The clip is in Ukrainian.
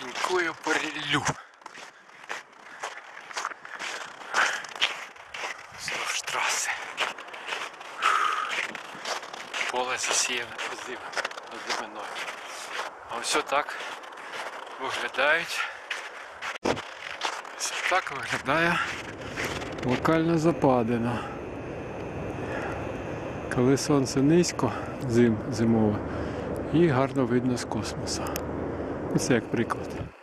Пенькою по ріллю. Вздовж траси. Поле засіяне озиминою. А ось так виглядають. Ось так виглядає локальна западина. Коли сонце низько, зимове, і гарно видно з космосу. Це як приклад.